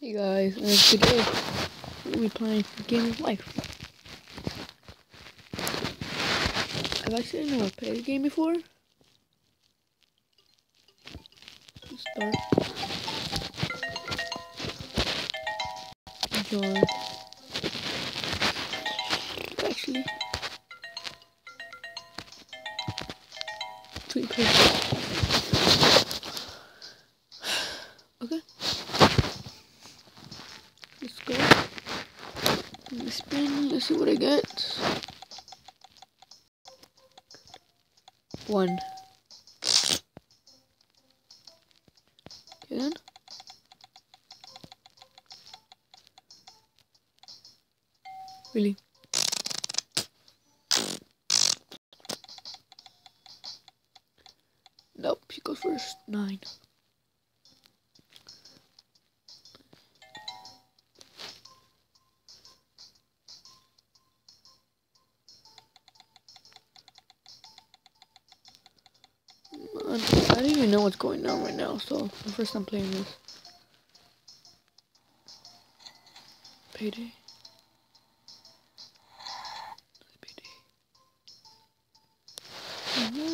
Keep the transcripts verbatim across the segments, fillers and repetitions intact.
Hey guys, and today we'll be playing Game of Life. I've actually never played a game before. Let's start. Join. Actually, tweet page. Okay. Let's go. Let's spin. Let's see what I get. One. Okay then. Really? Nope, she goes first. Nine. I don't even know what's going on right now, so the first time playing this. Payday. Payday. Mm-hmm.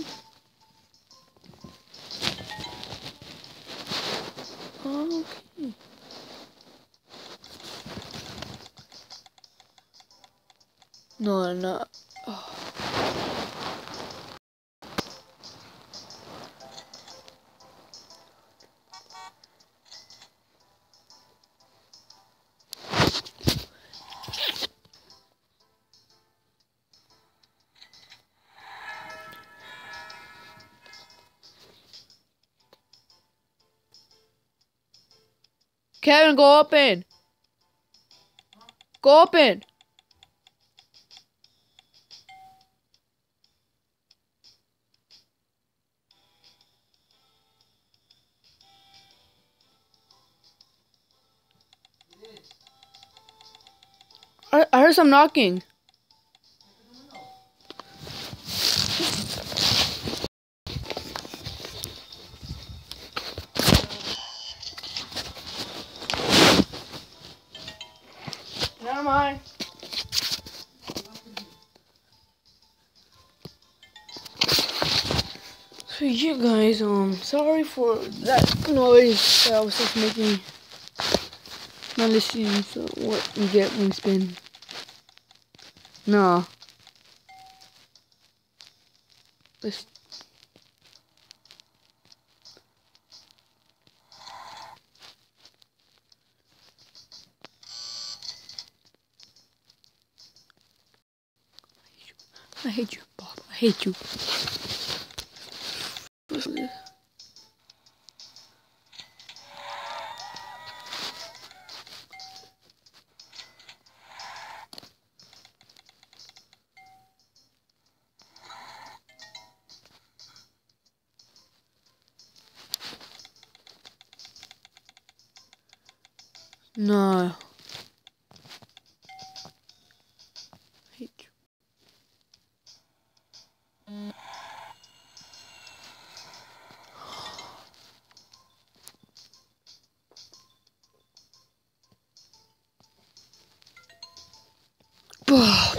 Okay. No, no. Oh. Kevin, go open. Go open. I, I heard some knocking. Never mind. So yeah guys, um sorry for that noise that I was just making. Not listening to what you get when you spin. No. Let's I hate you, Bob. I hate you. No. I hate you. Bob.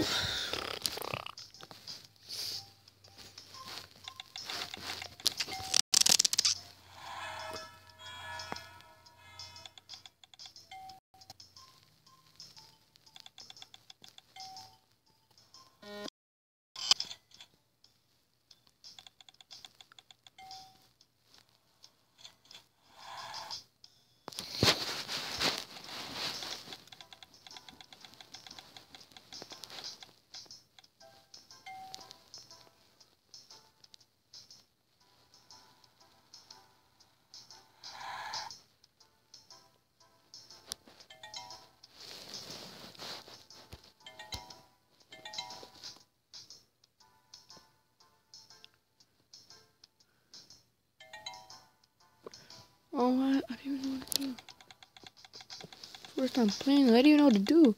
Oh, I, I don't even know what to do. First time playing, I don't even know what to do.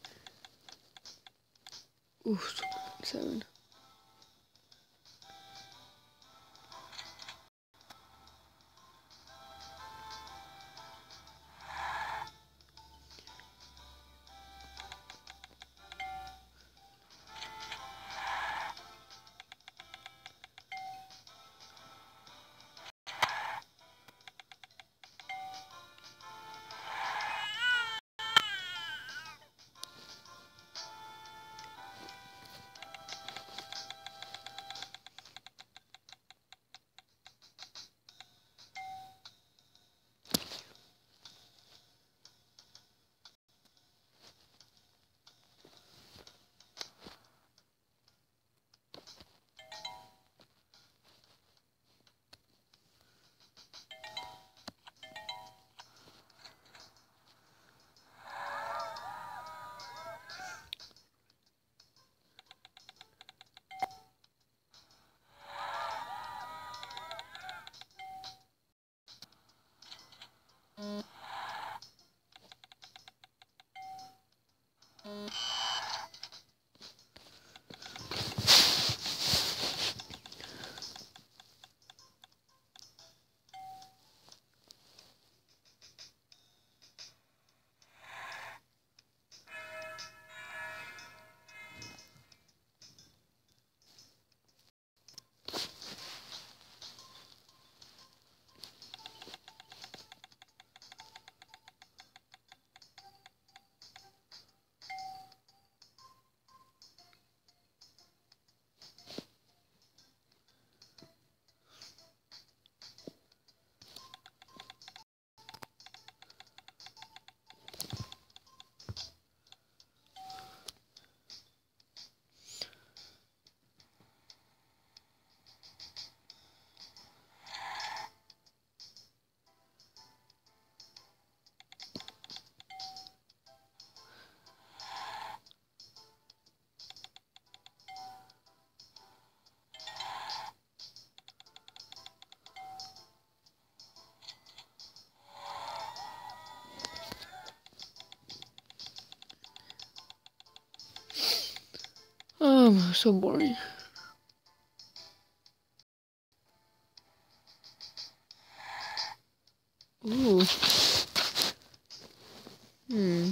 Ooh, seven. So boring. Ooh. Hmm.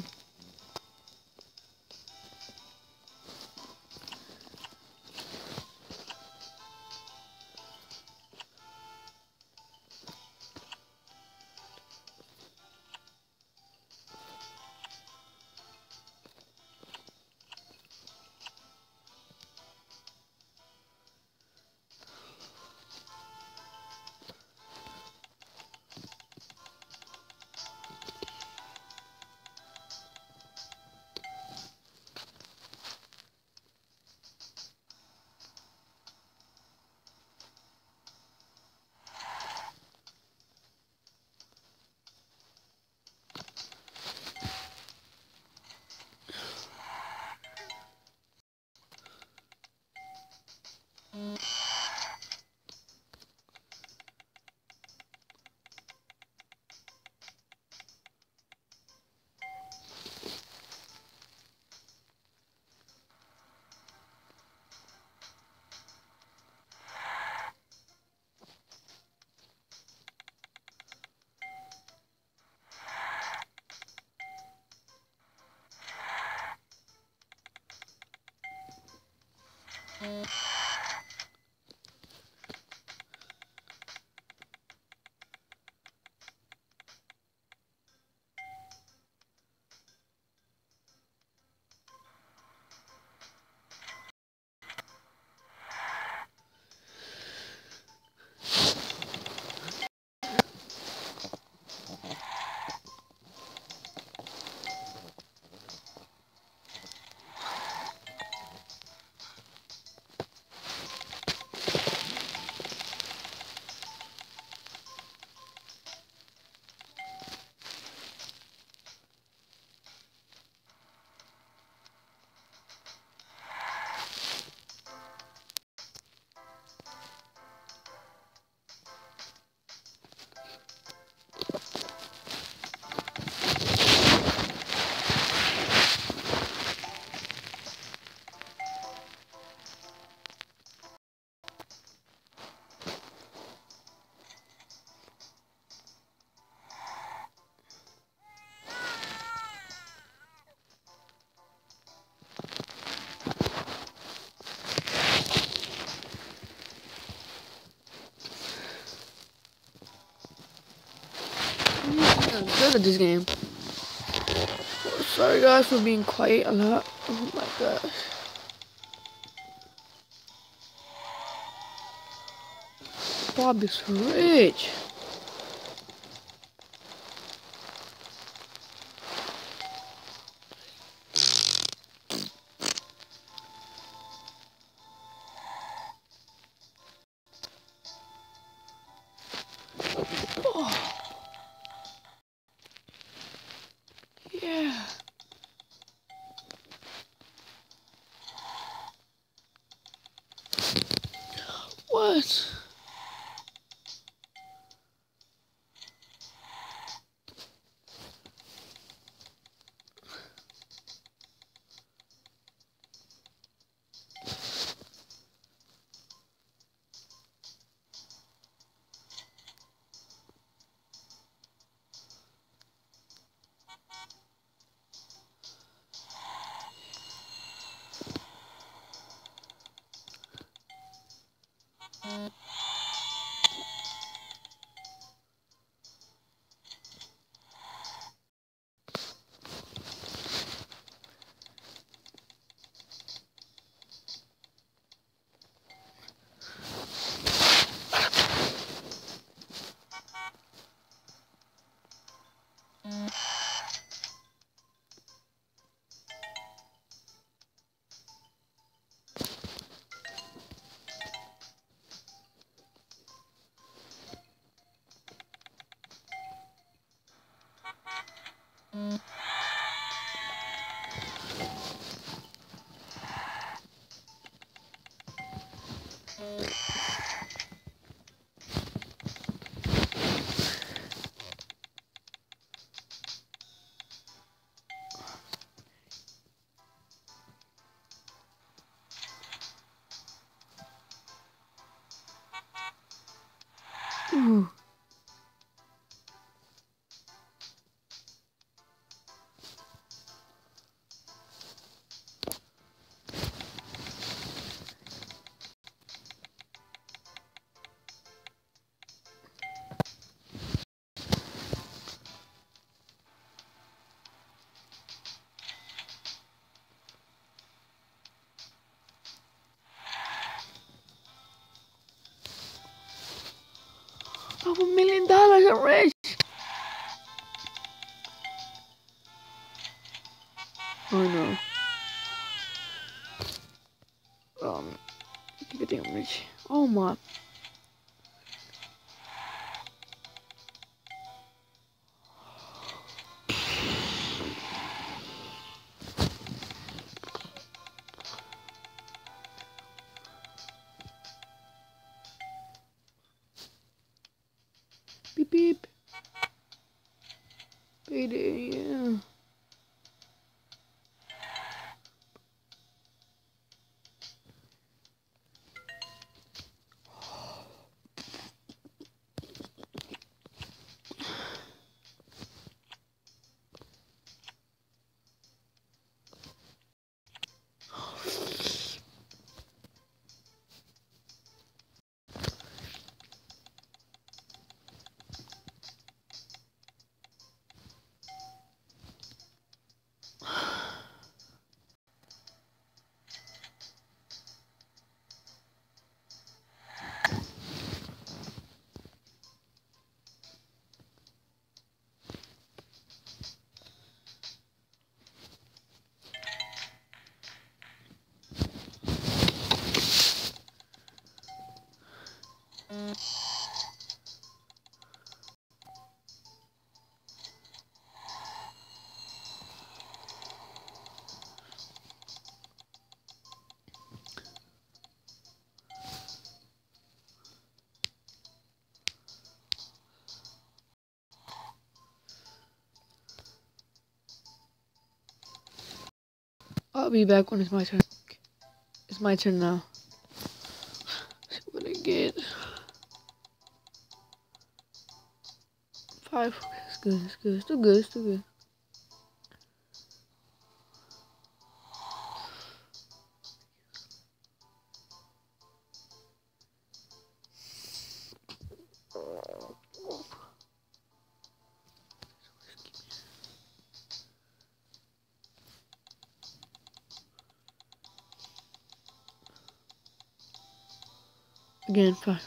I'm good at this game. Sorry guys for being quiet a lot. Oh my gosh. Bob is rich. Oh. Yeah. What? Half a million dollars, I'm rich. Oh no. Um, good thing I'm rich. Oh my. Beep beep. Payday, yeah. I'll be back when it's my turn. It's my turn now. Let's see what I get. Five. It's good. It's good. Still good. Still good. Again, five.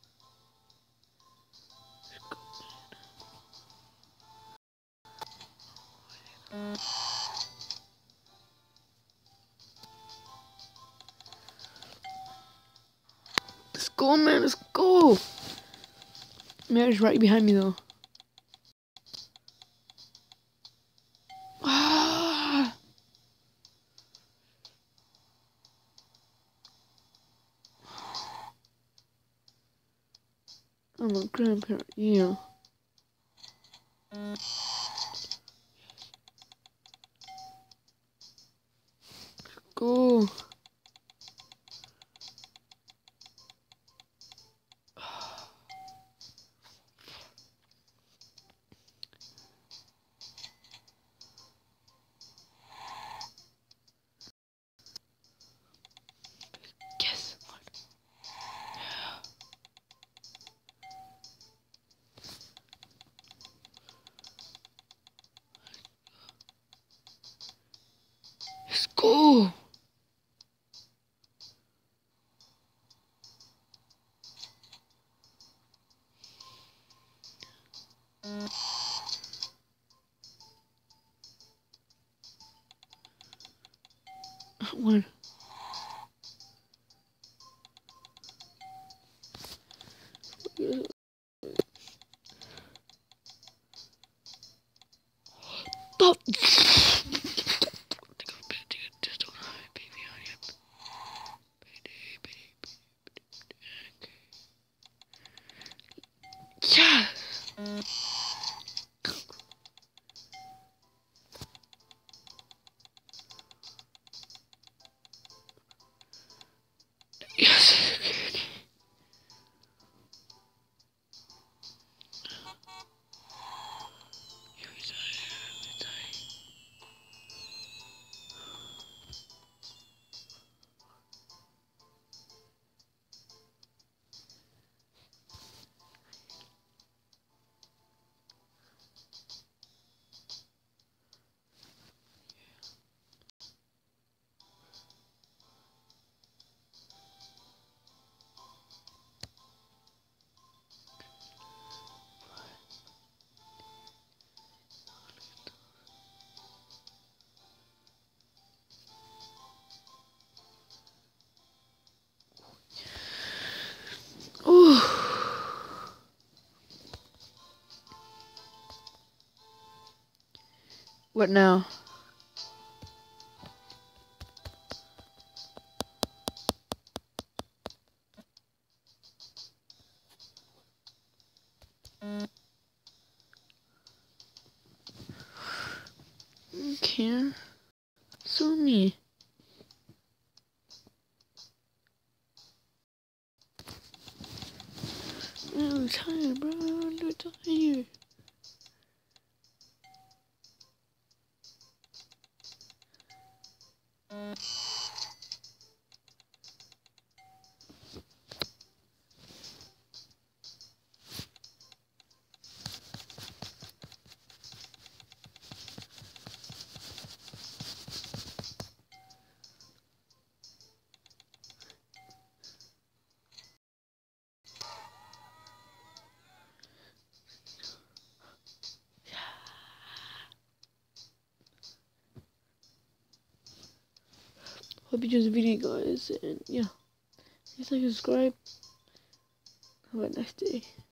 Let's go, man. Let's go. Mary's right behind me, though. Ah! I'm a grandparent. Yeah. Go. Yes. Let's go. One. Stop. Yes. Yes. What now? Okay. So me. I'm tired, bro. I'm tired. Hope you enjoyed the video, guys, and yeah, please like and subscribe. Have a nice day.